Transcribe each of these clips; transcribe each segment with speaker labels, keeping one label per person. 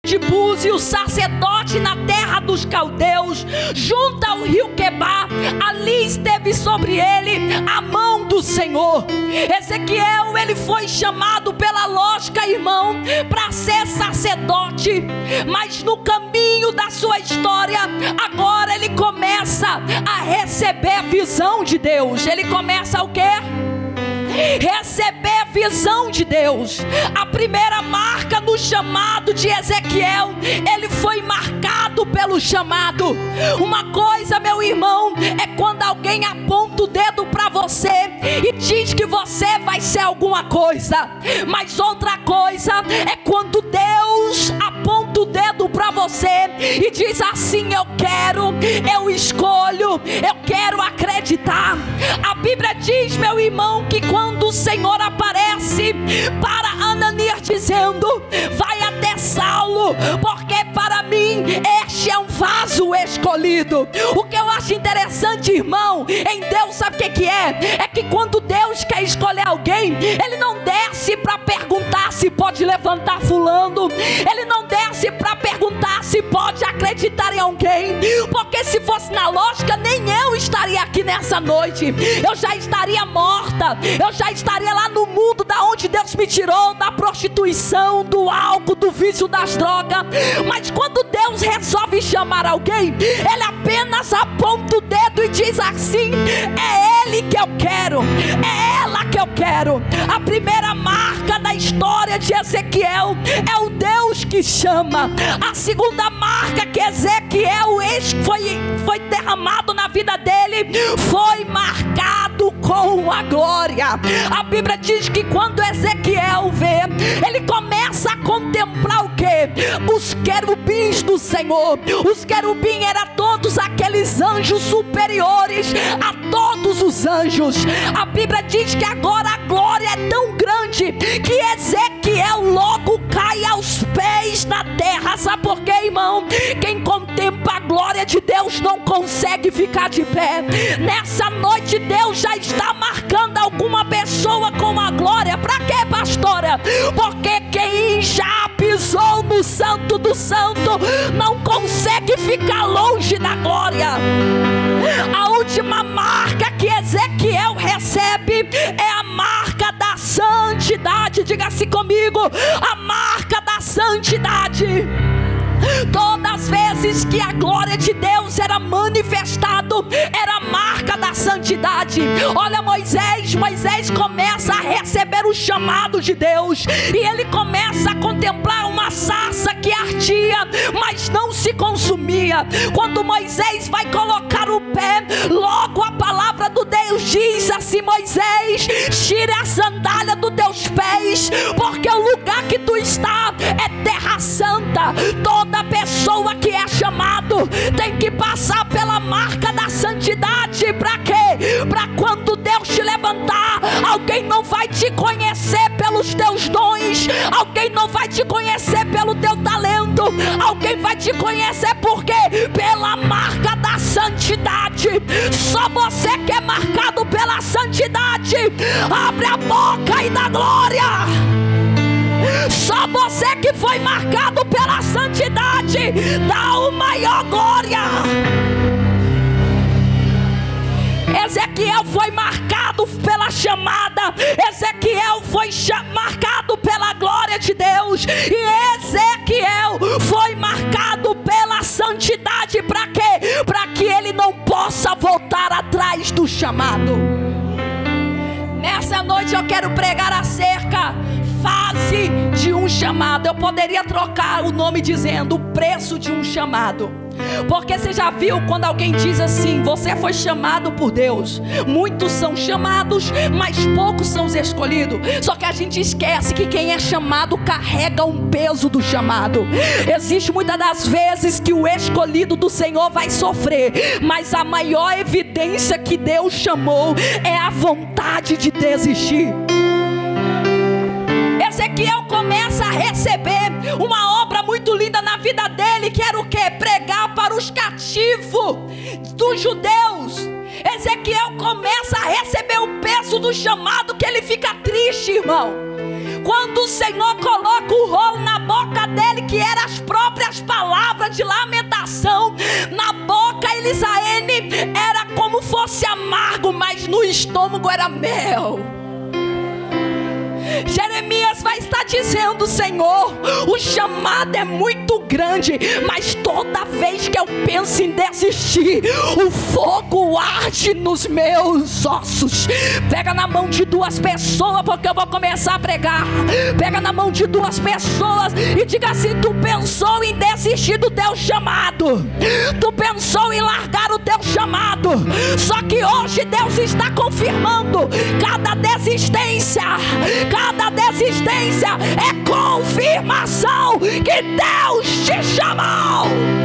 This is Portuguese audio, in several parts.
Speaker 1: de Búzios, sacerdote na terra dos caldeus, junto ao rio Quebar. Ali esteve sobre ele a mão do Senhor. Ezequiel, ele foi chamado pela lógica, irmão, para ser sacerdote, mas no caminho da sua história, agora ele começa a receber visão de Deus. Ele começa o quê? Receber visão de Deus. A primeira marca no chamado de Ezequiel, ele foi marcado pelo chamado. Uma coisa, meu irmão, é quando alguém aponta o dedo para você e diz que você vai ser alguma coisa, mas outra coisa é quando Deus aponta o dedo para você e diz assim: eu quero, eu escolho, eu quero acreditar. A Bíblia diz, meu irmão, que quando o Senhor aparece para Ananias dizendo: vai até Saulo, porque para mim este é um vaso escolhido. O que eu acho interessante, irmão, em Deus, sabe o que é? É que quando Deus quer escolher alguém, Ele não desce para perguntar se pode levantar fulano, Ele não desce para perguntar se pode acreditar em alguém, porque se fosse na lógica, nem eu estaria aqui nessa noite, eu já estaria morta, eu já estaria lá no mundo da onde Deus me tirou, da prostituição, do álcool, do vício das drogas. Mas quando Deus resolve chamar alguém, Ele apenas aponta o dedo e diz assim: é Ele que eu quero, é ela que eu quero. A primeira marca da história de Ezequiel é o Deus que chama. A segunda marca que Ezequiel foi derramado na vida dele, foi marcado com a glória. A Bíblia diz que quando Ezequiel vê, ele começa a contemplar o quê? Os querubins do Senhor. Os querubins eram todos aqueles anjos superiores a todos os anjos. A Bíblia diz que agora a glória é tão grande que Ezequiel logo cai aos pés na terra. Sabe por quê, irmão? Quem contempla a glória de Deus não consegue ficar de pé. Nessa noite Deus já está marcando alguma pessoa com a glória. Para quê, pastora? Porque quem já pisou no santo do santo não consegue ficar longe da glória. A última marca que Ezequiel recebe é a marca da santidade. Diga-se comigo: a marca da santidade. Todas as vezes que a glória de Deus era manifestado, era a marca da santidade. Olha Moisés começa a receber o chamado de Deus, e ele começa a contemplar uma sarça que ardia, mas não se consumia. Quando Moisés vai colocar o pé, logo a palavra do Deus diz assim: Moisés, tire a sandália dos teus pés, porque o lugar que tu está é terra santa. Toda pessoa que é chamado tem que passar pela marca da santidade. Para quê? Para quando Deus te levantar, alguém não vai te conhecer pelos teus dons, alguém não vai te conhecer pelo teu talento, alguém vai te conhecer por quê? Pela marca da santidade. Só você que é marcado pela santidade, abre a boca e dá glória. Só você que foi marcado pela santidade, dá o maior glória. Ezequiel foi marcado pela chamada, Ezequiel foi marcado pela glória de Deus, e Ezequiel foi marcado pela santidade. Para quê? Para que ele não possa voltar atrás do chamado. Nessa noite eu quero pregar acerca fase de um chamado. Eu poderia trocar o nome dizendo o preço de um chamado, porque você já viu quando alguém diz assim: você foi chamado por Deus. Muitos são chamados, mas poucos são os escolhidos. Só que a gente esquece que quem é chamado carrega um peso do chamado. Existe muitas das vezes que o escolhido do Senhor vai sofrer, mas a maior evidência que Deus chamou é a vontade de desistir. Ezequiel começa a receber uma obra muito linda na vida dele, que era o quê? Pregar para os cativos dos judeus. Ezequiel começa a receber o peso do chamado, que ele fica triste, irmão. Quando o Senhor coloca o rolo na boca dele, que eram as próprias grande lamentação. Na boca Elisaene era como fosse amargo, mas no estômago era mel. Jeremias vai estar dizendo: Senhor, o chamado é muito grande, mas toda vez que eu penso em desistir, o fogo arde nos meus ossos. Pega na mão de duas pessoas, porque eu vou começar a pregar. Pega na mão de duas pessoas e diga assim: tu pensou em desistir do teu chamado, tu pensou em largar o teu chamado, só que hoje Deus está confirmando: cada desistência é confirmação que Deus te chamou.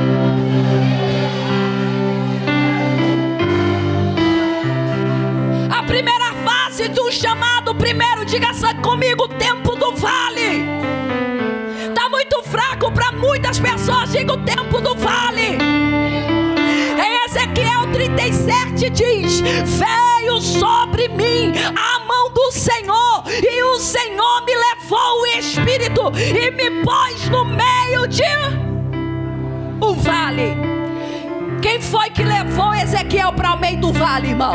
Speaker 1: A primeira fase do chamado, primeiro, diga comigo: tempo do vale. Está muito fraco para muitas pessoas, diga o tempo do vale. Em Ezequiel 37 diz: veio sobre mim a mão do Senhor, e o Senhor me levou o Espírito e me pôs no meio de um vale. Quem foi que levou Ezequiel para o meio do vale, irmão?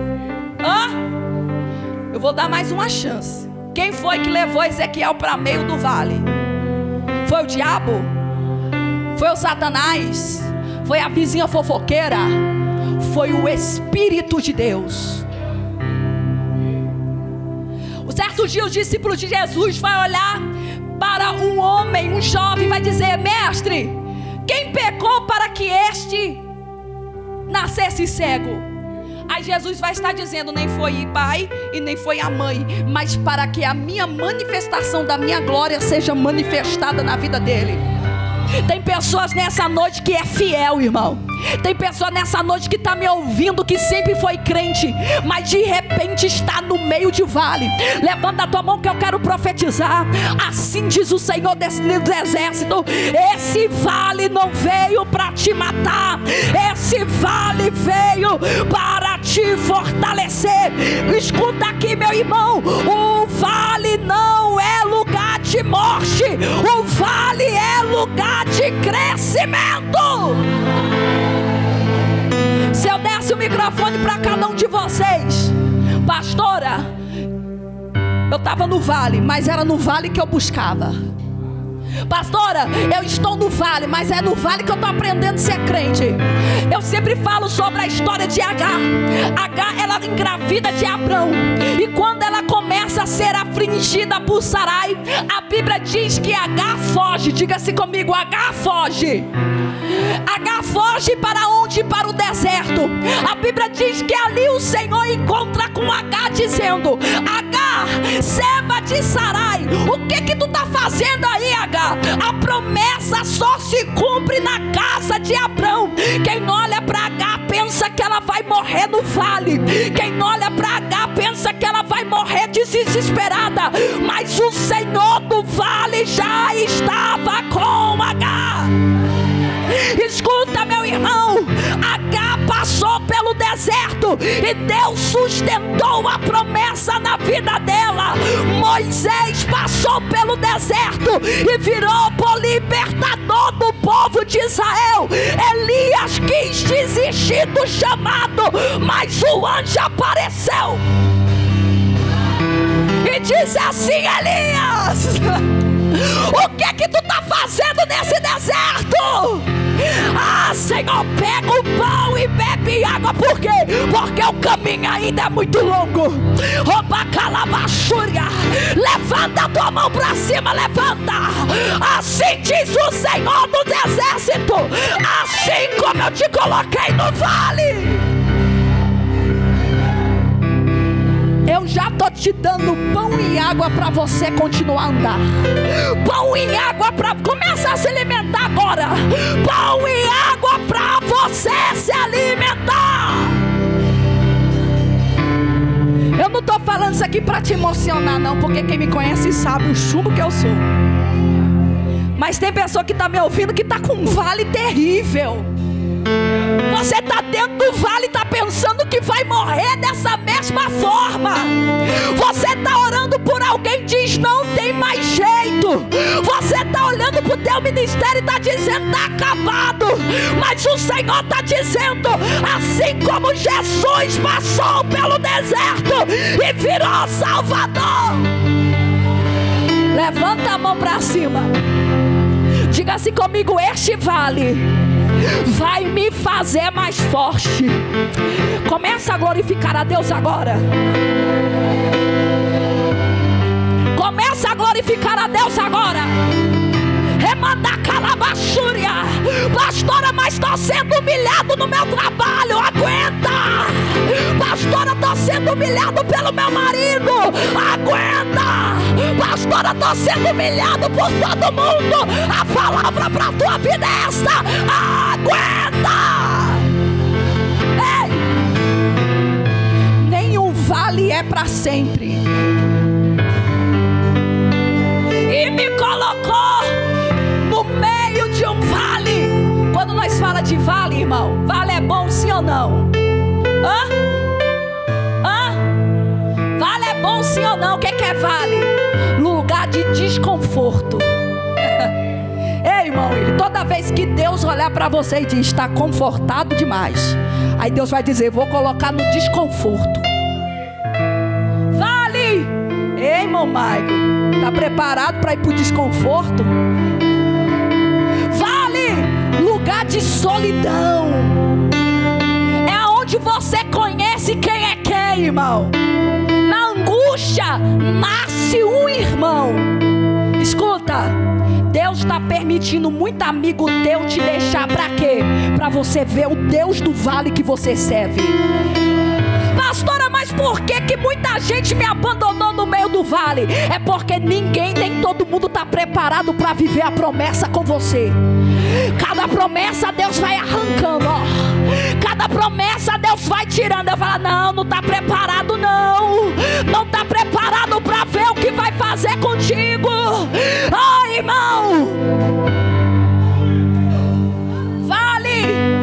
Speaker 1: Eu vou dar mais uma chance. Quem foi que levou Ezequiel para o meio do vale? Foi o diabo? Foi o Satanás? Foi a vizinha fofoqueira? Foi o Espírito de Deus. Certo dia o discípulo de Jesus vai olhar para um homem, um jovem, vai dizer: mestre, quem pecou para que este nascesse cego? Aí Jesus vai estar dizendo: nem foi o pai e nem foi a mãe, mas para que a minha manifestação da minha glória seja manifestada na vida dele. Tem pessoas nessa noite que é fiel, irmão. Tem pessoa nessa noite que está me ouvindo, que sempre foi crente, mas de repente está no meio de vale. Levanta a tua mão que eu quero profetizar. Assim diz o Senhor do exército: esse vale não veio para te matar, esse vale veio para te fortalecer. Escuta aqui, meu irmão: o vale não é lugar de morte, o vale é lugar de crescimento. Se eu desse o microfone para cada um de vocês: pastora, eu estava no vale, mas era no vale que eu buscava. Pastora, eu estou no vale, mas é no vale que eu estou aprendendo a ser crente. Eu sempre falo sobre a história de Agar. Agar, ela engravida de Abrão, e quando ela começa a ser afligida por Sarai, a Bíblia diz que Agar foge. Diga-se comigo: Agar foge. Agar foge para onde? Para o deserto. A Bíblia diz que ali o Senhor encontra com Agar dizendo: Agar, serva de Sarai, o que tu está fazendo aí, Agar? A promessa só se cumpre na casa de Abrão. Quem olha para Agar pensa que ela vai morrer no vale. Quem olha para Agar pensa que ela vai morrer desesperada, mas o Senhor do vale já estava com Agar. Escuta, meu irmão: Agar passou pelo deserto e Deus sustentou a promessa na vida dela. Moisés passou pelo deserto e virou o libertador do povo de Israel. Elias quis desistir do chamado, mas o anjo apareceu e disse assim: Elias, o que tu está fazendo nesse deserto? Ah, Senhor, pega o pão e bebe água. Por quê? Porque o caminho ainda é muito longo. Oba calabachúria. Levanta a tua mão para cima, levanta. Assim diz o Senhor dos exércitos: assim como eu te coloquei no vale, eu já estou te dando pão e água para você continuar a andar. Pão e água para... Começa a se alimentar agora. Pão e água para você se alimentar. Eu não estou falando isso aqui para te emocionar não, porque quem me conhece sabe o chumbo que eu sou. Mas tem pessoa que está me ouvindo que está com um vale terrível. Você está dentro do vale e está pensando que vai morrer dessa mesma forma. Você está orando por alguém e diz: não tem mais jeito. Você está olhando para o teu ministério e está dizendo: está acabado. Mas o Senhor está dizendo: assim como Jesus passou pelo deserto e virou Salvador. Levanta a mão para cima. Diga assim comigo: este vale vai me fazer mais forte. Começa a glorificar a Deus agora. Começa a glorificar a Deus agora. Remanda calabaxúria. Pastora, mas estou sendo humilhado no meu trabalho. Aguenta. Pastora, estou sendo humilhado pelo meu marido. Aguenta. Pastora, estou sendo humilhado por todo mundo. A palavra para a tua vida é esta: aguenta. Ei, nenhum vale é para sempre. E me colocou no meio de um vale. Quando nós fala de vale, irmão, vale é bom sim ou não? Vale é bom sim ou não? O que é vale? Lugar de desconforto. Ei, irmão, toda vez que Deus olhar para você e diz: está confortado demais, aí Deus vai dizer: vou colocar no desconforto. Vale. Ei, irmão Maico, está preparado para ir para o desconforto? Vale, lugar de solidão. É onde você conhece quem é quem, irmão. Na angústia nasce um irmão. Escuta, Deus está permitindo muito amigo teu te deixar para quê? Para você ver o Deus do vale que você serve. Pastora, mas por que muita gente me abandonou no meio do vale? É porque ninguém, nem todo mundo está preparado para viver a promessa com você. Cada promessa Deus vai arrancando, ó. Cada promessa Deus vai tirando. Eu falo: não está preparado não. Não está preparado para ver o que vai fazer contigo. Oh, irmão. Vale.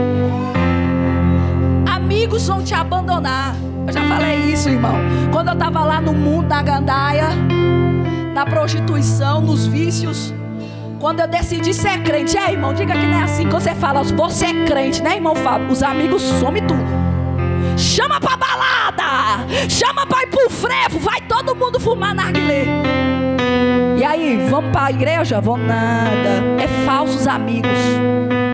Speaker 1: Amigos vão te abandonar. Eu já falei isso, irmão. Quando eu estava lá no mundo da gandaia, na prostituição, nos vícios, quando eu decidi ser crente, irmão, diga que não é assim que você fala: você é crente, né, irmão Fábio? Os amigos somem tudo. Chama pra balada, chama pra ir pro frevo, vai todo mundo fumar narguilé. E aí, vamos pra igreja? Vamos nada. É falsos amigos.